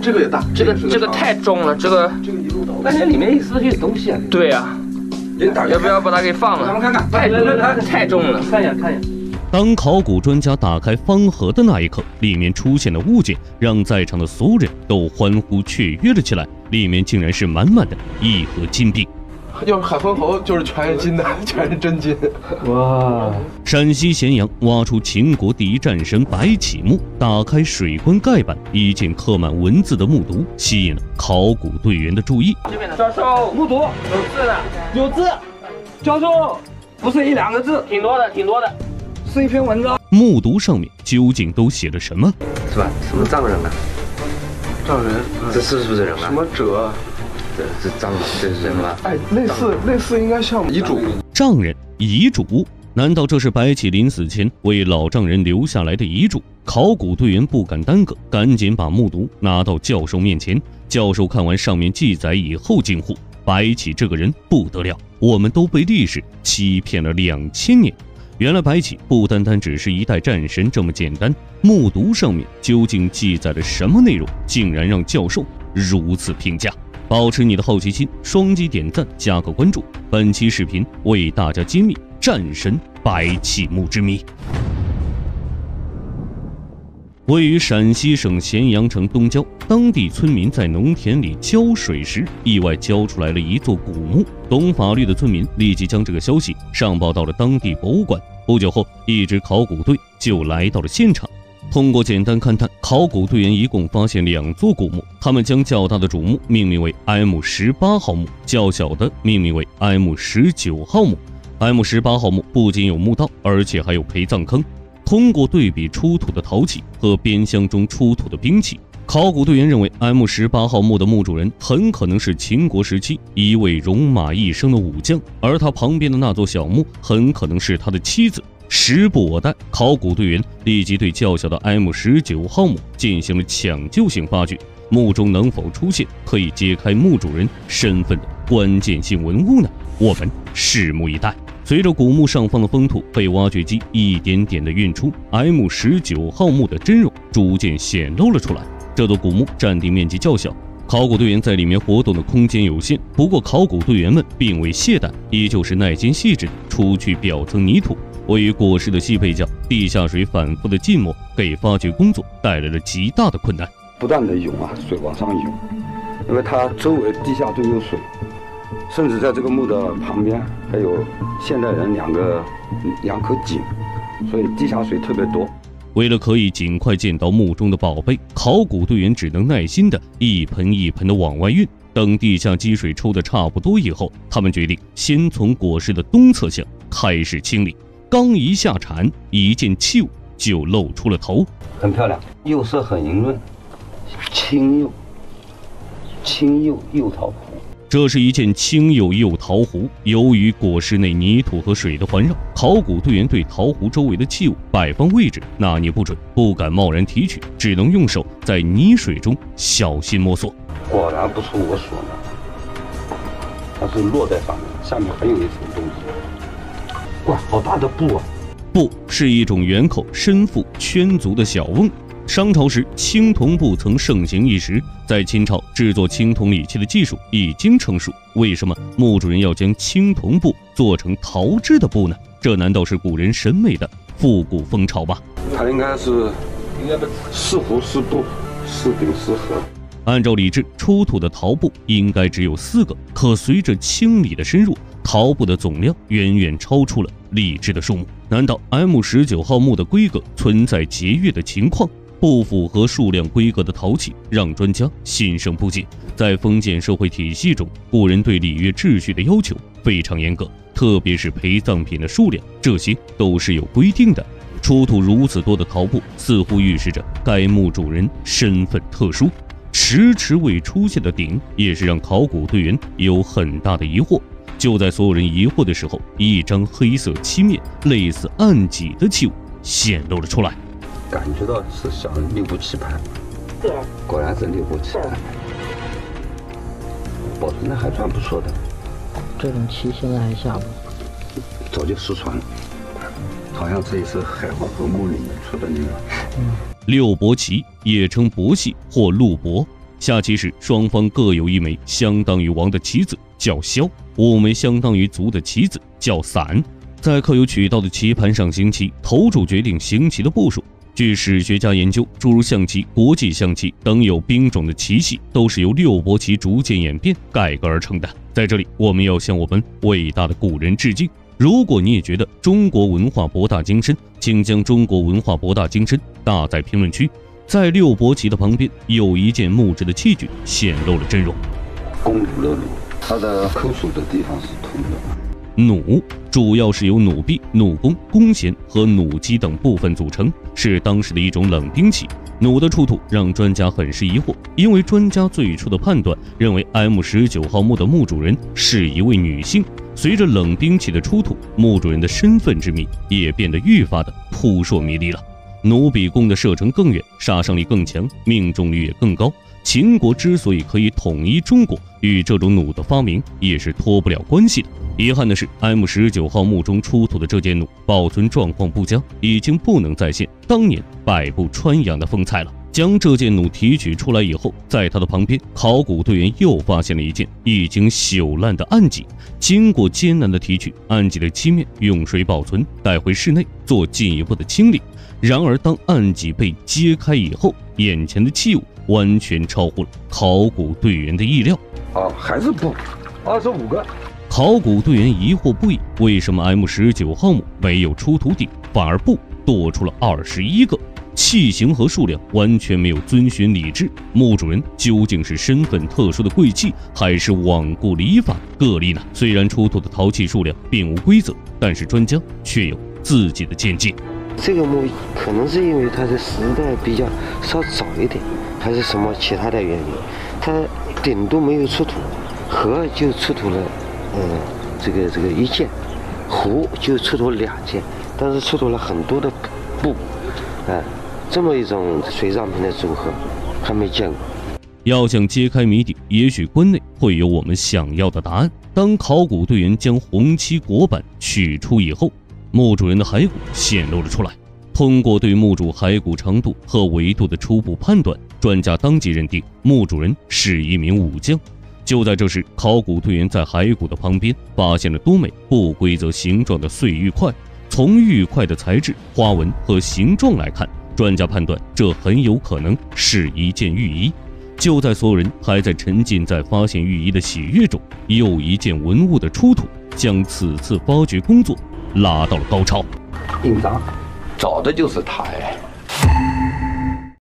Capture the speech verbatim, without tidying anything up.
这个也大， 这个这个太重了，这个这个一路倒。 那这里面是不是有东西啊？ 对啊，要不要把它给放了？ 咱们看看， 太太重了， 看一眼看一眼。 当考古专家打开方盒的那一刻，里面出现的物件让在场的所有人都欢呼雀跃了起来。里面竟然是满满的一盒金币。 要是海昏侯，就是全是金的，全是真金。 哇！ 陕西咸阳挖出秦国第一战神白起墓，打开水棺盖板，一件刻满文字的木牍吸引了考古队员的注意。 这边的教授， 木牍有字的， 有字，教授不是一两个字， 挺多的，挺多的， 是一篇文章。 木牍上面究竟都写了什么？ 是吧？什么藏人啊？ 藏人， 这是不是人啊？ 什么者？ 这是藏，这是人吗？ 哎，类似类似，应该像遗嘱。 丈人遗嘱？难道这是白起临死前为老丈人留下来的遗嘱？考古队员不敢耽搁，赶紧把木牍拿到教授面前。教授看完上面记载以后惊呼：白起这个人不得了，我们都被历史欺骗了两千年。原来白起不单单只是一代战神这么简单，木牍上面究竟记载了什么内容，竟然让教授如此评价？保持你的好奇心，双击点赞加个关注。本期视频为大家揭秘战神白起墓之谜。位于陕西省咸阳城东郊，当地村民在农田里浇水时，意外浇出来了一座古墓。懂法律的村民立即将这个消息上报到了当地博物馆。不久后，一支考古队就来到了现场。通过简单勘探，考古队员一共发现两座古墓，他们将较大的主墓命名为 M 十八 号墓，较小的命名为 M 十九 号墓。M 十八 号墓不仅有墓道，而且还有陪葬坑。通过对比出土的陶器和边箱中出土的兵器，考古队员认为 M 十八 号墓的墓主人很可能是秦国时期一位戎马一生的武将，而他旁边的那座小墓很可能是他的妻子。时不我待，考古队员立即对较小的 M 十九 号墓进行了抢救性发掘，墓中能否出现可以揭开墓主人身份的关键性文物呢？我们拭目以待。随着古墓上方的封土被挖掘机一点点的运出， M 十九 号墓的真容逐渐显露了出来。这座古墓占地面积较小，考古队员在里面活动的空间有限，不过考古队员们并未懈怠，依旧是耐心细致地除去表层泥土。位于过湿的西北角，地下水反复的浸没，给发掘工作带来了极大的困难。 不断的涌啊，水往上涌，因为它周围地下都有水，甚至在这个墓的旁边还有现代人两个两口井，所以地下水特别多。 为了可以尽快见到墓中的宝贝，考古队员只能耐心的一盆一盆的往外运。等地下积水抽得差不多以后，他们决定先从椁室的东侧巷开始清理。刚一下铲，一件器物就露出了头， 很漂亮，釉色很莹润，青釉，青釉釉陶壶。 这是一件青釉釉陶壶，由于椁室内泥土和水的环绕，考古队员对陶壶周围的器物摆放位置拿捏不准，不敢贸然提取，只能用手在泥水中小心摸索。 果然不是我所料，它是落在上面，下面还有一层东西。哇，好大的布啊！ 布是一种圆口、深腹、圈足的小瓮。商朝时，青铜布曾盛行一时。在秦朝，制作青铜礼器的技术已经成熟。为什么墓主人要将青铜布做成陶制的布呢？这难道是古人审美的复古风潮吗？ 它应该是，应该是壶是布，是鼎是盒。 按照礼制，出土的陶布应该只有四个，可随着清理的深入，陶布的总量远远超出了礼制的数目。难道 M 十九 号墓的规格存在节约的情况？不符合数量规格的陶器让专家心生不解。在封建社会体系中，古人对礼乐秩序的要求非常严格，特别是陪葬品的数量，这些都是有规定的。出土如此多的陶布，似乎预示着该墓主人身份特殊。迟迟未出现的鼎也是让考古队员有很大的疑惑。就在所有人疑惑的时候，一张黑色漆面、类似案几的器物显露了出来。 感觉到是像六部棋盘，对，果然是六部棋盘，保存的还算不错的。 这种漆现在还下不？ 早就失传了，好像这也是海昏侯墓里面出的那个。 嗯。 六帛旗也称帛系或鹿帛， 下棋时双方各有一枚相当于王的棋子叫枭，五枚相当于卒的棋子叫散。在刻有曲道的棋盘上行棋，头主决定行棋的步数。据史学家研究，诸如象棋、国际象棋等有兵种的棋系，都是由六博棋逐渐演变改革而成的。在这里，我们要向我们伟大的古人致敬。如果你也觉得中国文化博大精深，请将中国文化博大精深打在评论区。在六博棋的旁边有一件木质的器具显露了真容， 弓弩的弩，它的口属的地方是通的。 弩主要是由弩臂、弩弓、弓弦和弩机等部分组成，是当时的一种冷兵器。弩的出土让专家很是疑惑，因为专家最初的判断认为 M 十九 号墓的墓主人是一位女性。随着冷兵器的出土，墓主人的身份之谜也变得愈发的扑朔迷离了。弩比弓的射程更远，杀伤力更强，命中率也更高。秦国之所以可以统一中国，与这种弩的发明也是脱不了关系的。遗憾的是 M 十九 号墓中出土的这件弩保存状况不佳，已经不能再现当年百步穿杨的风采了。将这件弩提取出来以后，在它的旁边，考古队员又发现了一件已经朽烂的案几。经过艰难的提取，案几的漆面用水保存，带回室内做进一步的清理。然而当案几被揭开以后，眼前的器物完全超乎了考古队员的意料。 啊，还是布，二十五个。 考古队员疑惑不已，为什么 M 十九 号墓没有出土鼎，反而布多出了二十一个？器型和数量完全没有遵循礼制，墓主人究竟是身份特殊的贵戚，还是罔顾礼法个例呢？虽然出土的陶器数量并无规则，但是专家却有自己的见解。 这个墓可能是因为它的时代比较稍早一点，还是什么其他的原因，它鼎都没有出土，盒就出土了，呃，这个这个一件，壶就出土两件，但是出土了很多的布，啊、呃，这么一种随葬品的组合，还没见过。 要想揭开谜底，也许关内会有我们想要的答案。当考古队员将红漆椁板取出以后，墓主人的骸骨显露了出来。通过对墓主骸骨长度和维度的初步判断，专家当即认定墓主人是一名武将。就在这时，考古队员在骸骨的旁边发现了多枚不规则形状的碎玉块。从玉块的材质、花纹和形状来看，专家判断这很有可能是一件玉衣。就在所有人还在沉浸在发现玉衣的喜悦中，又一件文物的出土将此次发掘工作拉到了高潮。 印章， 找的就是他哎。